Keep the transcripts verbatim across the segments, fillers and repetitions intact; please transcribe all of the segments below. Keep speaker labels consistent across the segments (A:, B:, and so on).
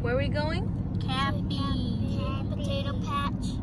A: Where are we going?
B: Cappy. Potato patch.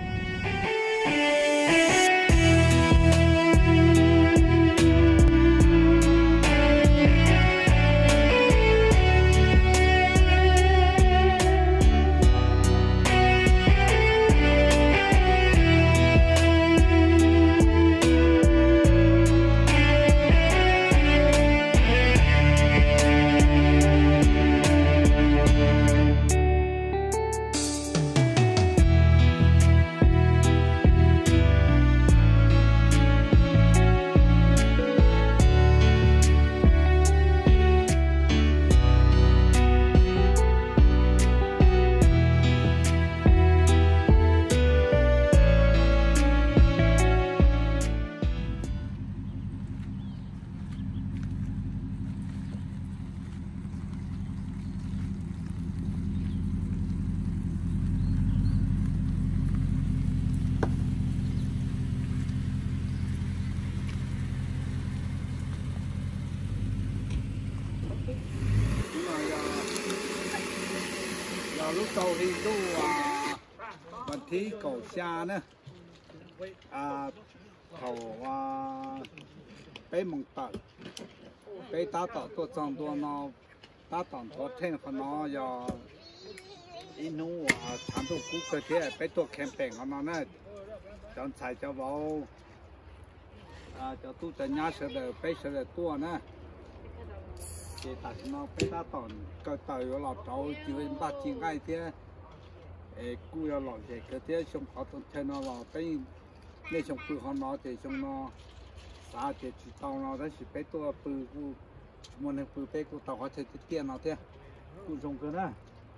C: Lúc đầu thì tôi à, vận thi cầu xa nữa à, thầu à, bé mong tận bé ta tọt tôi trong tôi nó ta tọt tôi thêm của nó giờ inu à chẳng tôi cú cơ thế bé tôi kèm bèn của nó nữa chọn xài cho vào à cho tôi cho nhà sửa được bé sửa được tua nữa thì tại nó bé ta tọt cái tàu lọt trâu chỉ với ba chín ngày thế cú yo lọt thì cái thế xong họ tụi theo nó lọt cái nên xong cú họ nó thì xong nó sao thì chỉ tàu nó đó chỉ bé tôi bự cú muốn được bự bé cú tàu họ thì tiền nó thế cú xong cái đó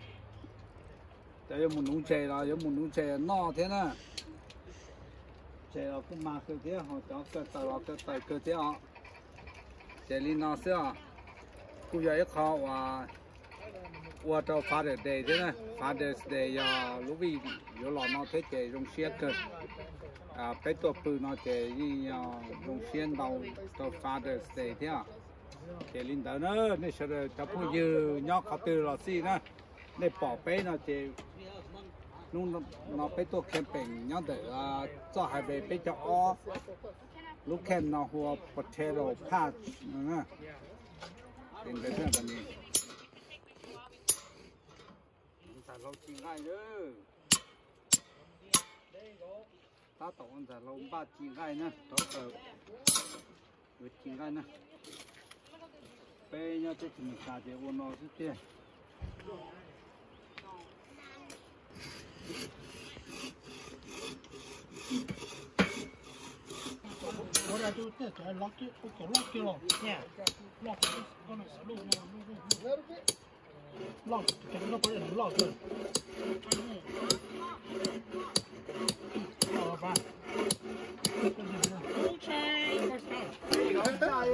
C: tại muốn nuôi chè là muốn nuôi chè no thế nè chè là cũng mà cái thế họ cho cái tàu là cái tàu cái thế họ chè linh nó sẽ cú yo ít khó và qua cho Father's Day thế này, Father's Day giờ lúc vì giờ lò nó thế chế dùng xiên cơ, à bé tuổi bự nó chế như dùng xiên đầu cho Father's Day thế à, chế linh tới nữa, nên sau đó cho phụ dư nhóc họ từ lò xi nữa, nên bỏ bé nó chế lúc nó nó bé tuổi camping nhóc để cho hai bé bé cho ó, lúc kèm nó hoa potato patch nữa, nên cái thế là gì? Lâu chín ngày nữa, ta tổng là lâu ba chín ngày nữa, đó là với chín ngày nữa. Bây giờ thì mình xả để uống nó chút tiền.
D: What I do is I lock it, okay, lock it off. Yeah, lock it. Oh no, slow, no, no, no. Lock, can you put it in lock it? Oh, fine. Okay, first time.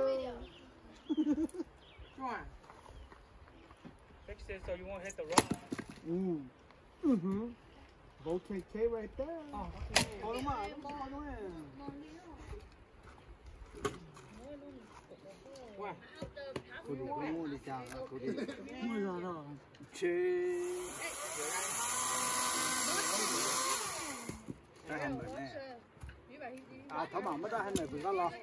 D: Come on.
E: Fix it so you won't hit the rock.
C: Mm. Mm-hmm. Voltage K right there.
D: Oh, okay.
C: Oh, come on, come on, come on.
D: What?
C: Cô đi có mua đi chào cô đi.
D: Mua rồi rồi.
C: Chê. Cái hành này nè. À, thảo bảo mất ra hành này vừa ra lo.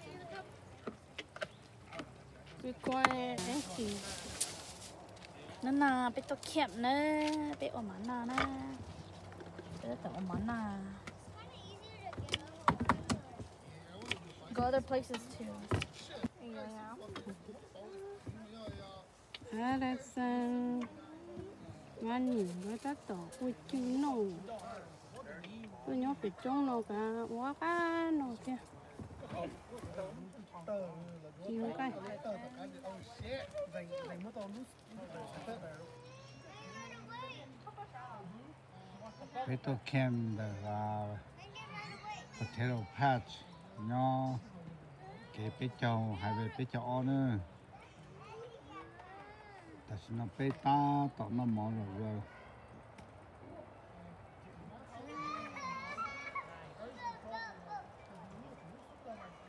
B: Tôi coi em chỉ nó nà bé tôi kẹp nữa bé ôm món nà nè bé tôi ôm món nà. Go other places too.
F: 알았어. 많이 받았다. 꾸준 노. 또 옆에 종로가 와가 노게. 이거 가.
C: Bé tôi kem là potato patch nho cái bé châu hai bé bé châu nữa. Ta xin nó bé ta tao nó món rồi rồi.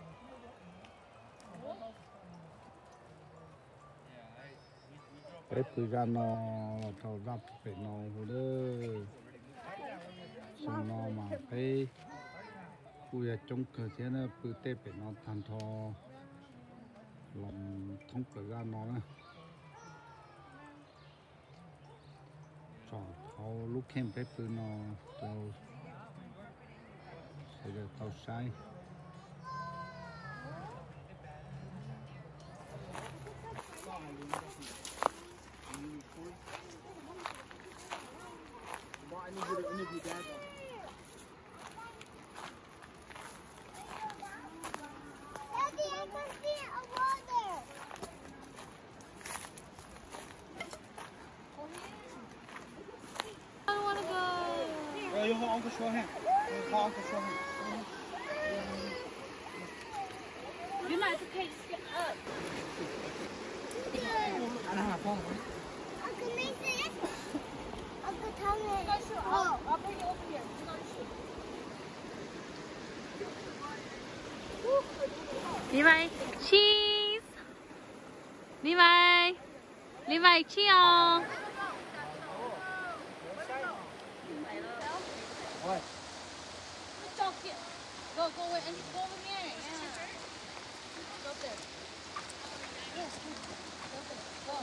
C: Bé cứ ra nó thầu ra phải nó hồ đơ xong nó mà phải bây giờ trong cơ chế nó bự tê phải nó thành thò lòng thông cửa ra nó nè cho họ lúc khen phải bự nó tao sẽ được tao sai
D: Ờ, yêu họ có số hả? Họ có số hả?
B: You're not to take it up.
D: Anh hả con?
A: Uncle Mason. Uncle Thomas. Oh, I'll bring it over here.
B: Levi, cheese. Levi, Levi, cheese.
D: Rồi.
B: Go, go away and go over here. Yeah. Go there. Yes. Go there. Go.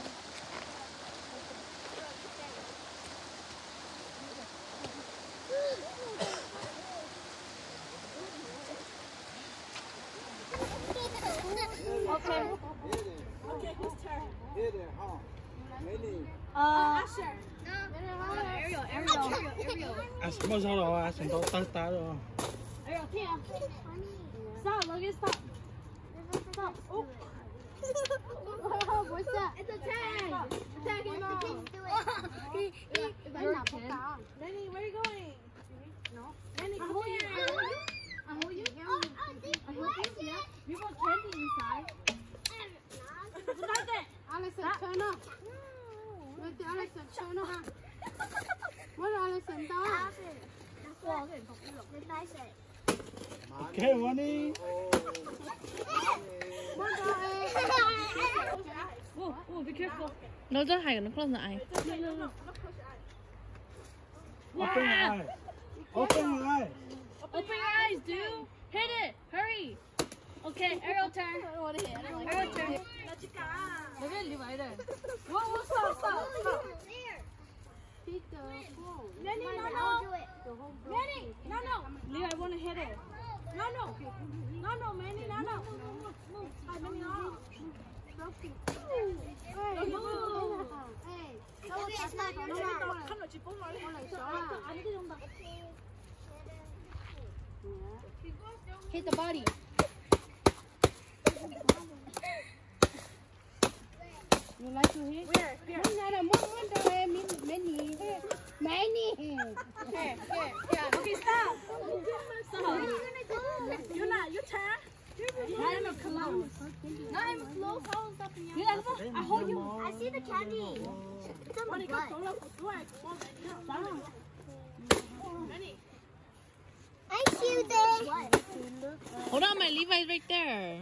B: Okay. Okay, whose turn? Uh, Usher. Ariel, Ariel, Ariel, Ariel.
D: À, bao giờ rồi? À, chúng ta ta rồi.
B: Ariel, here. Stop, Logan, stop. Stop. Oh. What's that? It's a tag. Tag him off. He, he, Your kid. Lenny, where are you going? No. Lenny, come here. I hold you. I hold you. I hold you. Yeah. You got candy inside. What's that?
F: Alison, turn up. Wait, Alison, turn up. What Alison does?
D: Okay, money.
B: Whoa, whoa, be careful. Nó rất hay, nó close lại.
D: Open your eyes. Open your eyes.
B: Open your eyes, dude. Hit it. Hurry. Okay, Ariel turn. I don't want to hit. I don't like Ariel turn. Look at Levi there. Whoa, whoa, stop, stop, stop. Lenny, no, no. Lenny, no, no. Levi, I want to hit it. No, no. No, no, Manny, no, no. Hi, Manny, no. Hey, move. Hey. Hit the body.
F: You like to hit?
B: Where? Here.
F: Many, many, many.
B: Here, here, here. Okay, stop. Stop. You're not. Your turn. Not even close. Not even close. How is stopping you? Yeah, I hold you.
A: I see the candy. It's on my butt. I see this. What?
B: Hold on, my Levi's right there.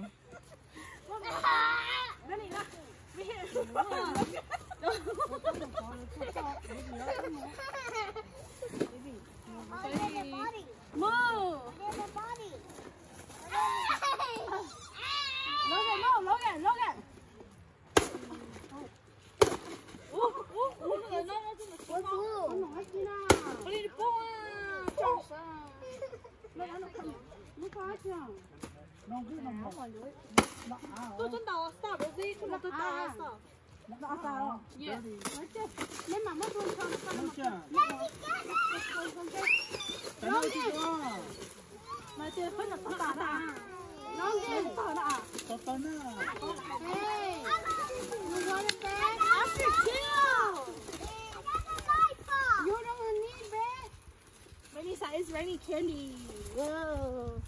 B: Move. Logan, no, Logan, Logan. Ooh, ooh, ooh, no, no,
A: What blue?
B: What are you doing?
F: Look at you.
B: Tôi chân đầu, stop, cái gì? Không là tôi tao, stop.
F: Nó sao?
B: Yeah.
F: Nếu mà mất luôn không?
D: Đúng chưa?
F: Nó đi.
B: Mà chơi phân là tao tao tao.
F: Nó đi. Tao đã.
D: Tao tao nè.
F: Hey. You want it back?
B: After chill.
F: You don't need that.
B: Rainy side is rainy candy. Whoa.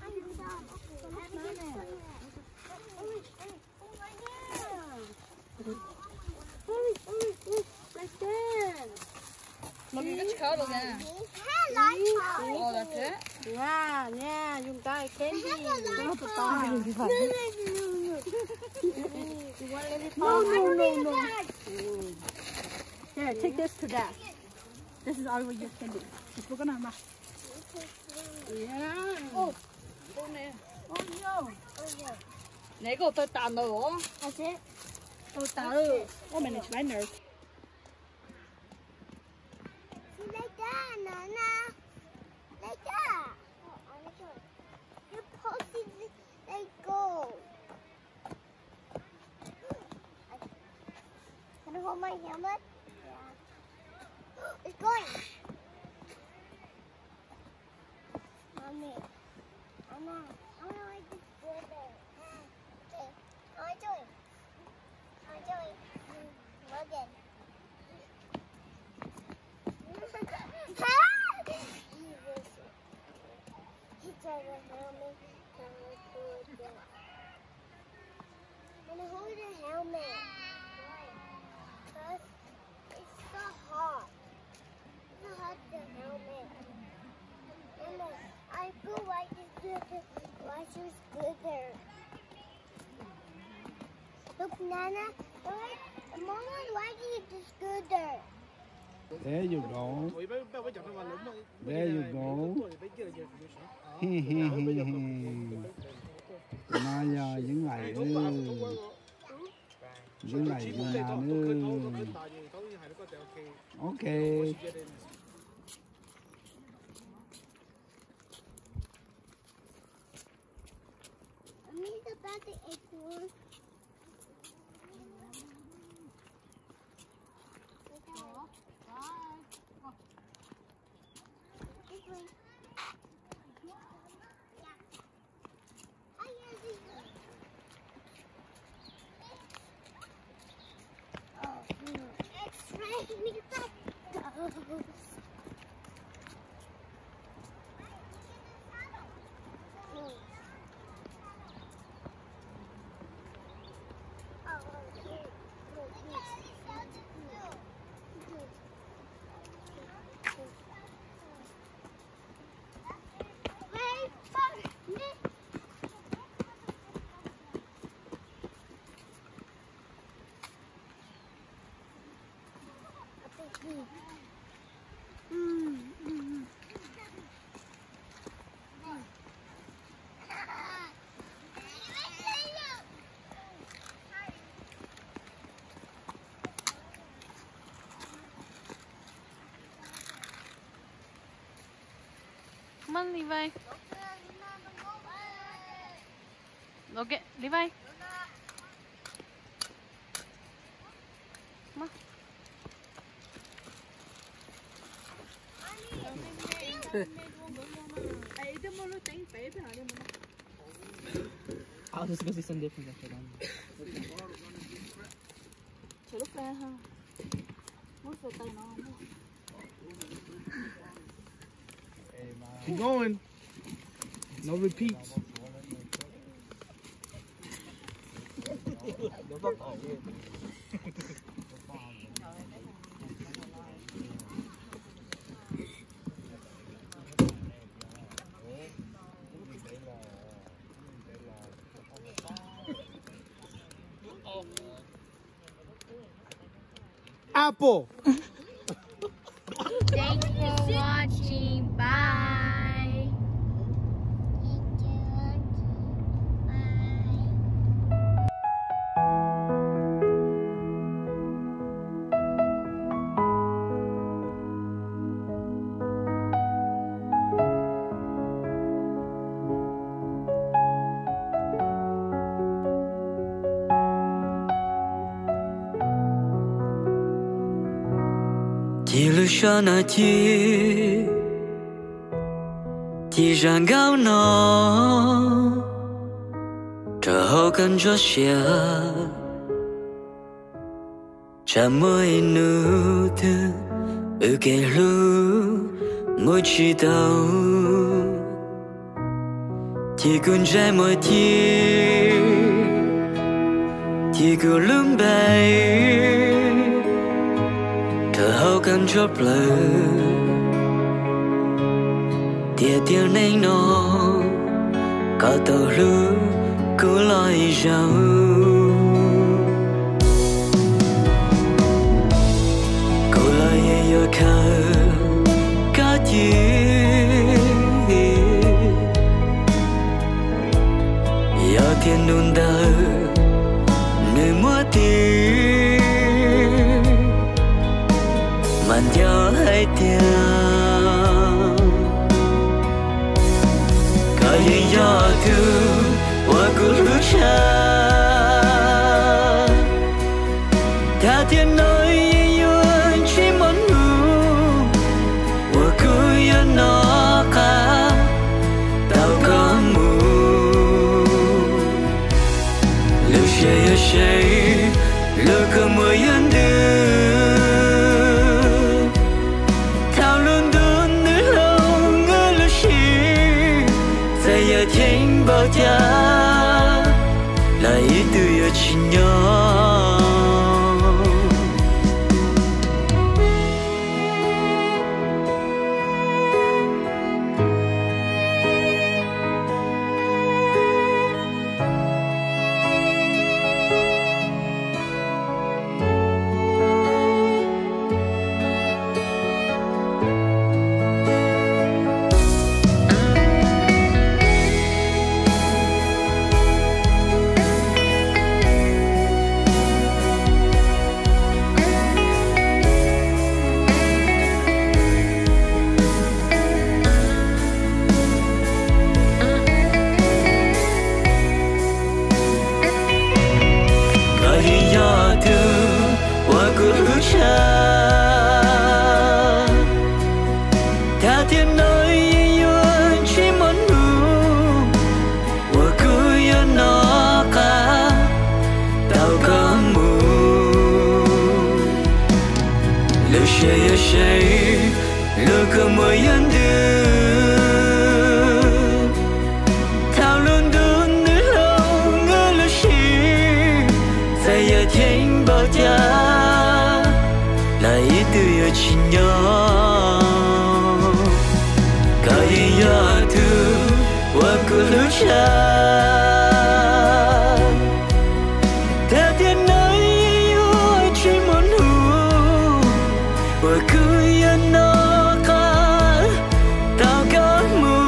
F: Like that.
B: Look, you got your coat again. Oh, that's it?
F: Yeah, yeah, dùng tay candy. Nó tụt to.
A: No, no, no, no.
B: Alright, take this to dad. This is all you can do. We're gonna ma. Yeah. Oh. Oh no. Này cô tôi tàn rồi. Tôi tàn rồi. Ô mình là phải nở.
A: Can I hold my helmet? Yeah. It's going. Mommy. Mama. I don't like this brother. Okay. How are you doing? How are you doing? Logan. He's trying to help me. I'm going to hold the helmet. Because it's so hot. It's so hot the helmet. Mama, I feel like it's good. Why she's good there? Look, Nana. Mama, why do you just good there?
C: There you go. There you go. Maya những ngày nữa. Những ngày như nào nữa. Ok.
A: Mommy's about to ignore.
B: Come on, Levi. Okay, Levi. Come on.
E: I was just gonna see some different after that.
B: Chị lúc ra ha. Muốn về tay nó không?
D: Keep going. No repeats. Apple.
A: Thanks for watching. Bye. Thank you. Bye.
G: Ti lu shana ti Ti rang gao no Trở hậu cần cho xia Chả mới nữ thư Ư kê lu Ngôi chi tàu Ti kun trái môi ti Ti ku lung bay Trở hậu cần cho plơ Tia tiêu này nó Có tàu lưu Cứ lòi rau Cô theo hay theo có những gió thu qua cuộc lũ cha theo thiên nói yêu chỉ muốn ngủ qua cuộc yêu nó cả tao có mù lưu say ở say lưu cơ mưa yên đưa thao luôn đun nước lâu ngỡ lưu xì giờ giờ thiên bao cha lại từ giờ chỉ nhỏ theo thiên nói yêu chỉ muốn ngủ qua cuộc yêu nó cả tao có mù lưu say ở say lưu cơ mưa yên đưa thao luôn đun nước lâu ngỡ lưu xì giờ giờ thiên bao cha lại từ giờ chỉ nhỏ có những gió thu qua cuộc lũ cha theo thiên nói yêu chỉ muốn ngủ qua cuộc yêu nó cả tao có mù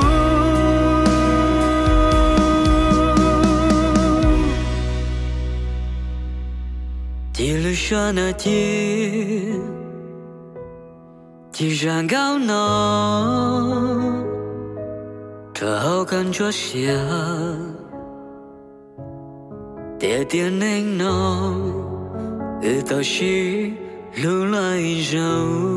G: chỉ lưu cho nó thiên chỉ rằng cao nó trở hậu cần cho xia để tiền anh nó từ tao chỉ lưu lại dấu